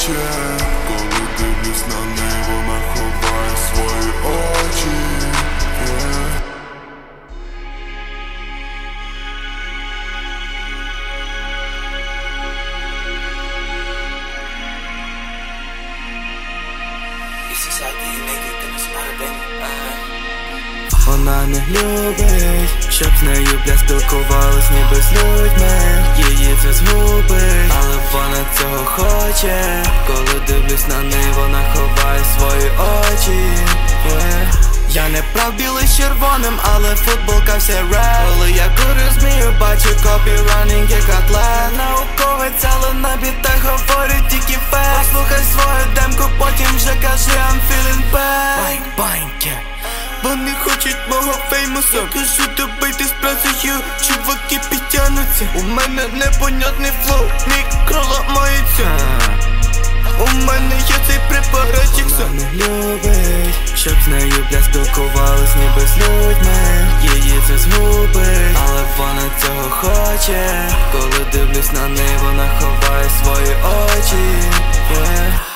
хоче, коли дивлюсь на неї, вона ховає свої очі. Вона не любить, щоб з нею, бля, спілкувались ніби з людьми. Її це згубить, але вона цього хоче. Коли дивлюсь на неї, вона ховає свої очі. Я не прав білий з червоним, але футболка вся реп. Коли я курю змію, бачу копіранінг як атлет. Науковець, але на бітах говорить тільки фейк. Послухай свою демку, потім вже кажи I'm feeling bad. Бань-бань, вони хочуть мого феймуса. Кажу, добийте з працею, чуваки підтягнуться. У мене непонятний флоу, мікро ламається. У мене є цей препаратик. Вона не любить, щоб з нею, бля, спілкувались ніби з людьми. Її це згубить, але вона цього хоче. Коли дивлюсь на неї, вона ховає свої очі.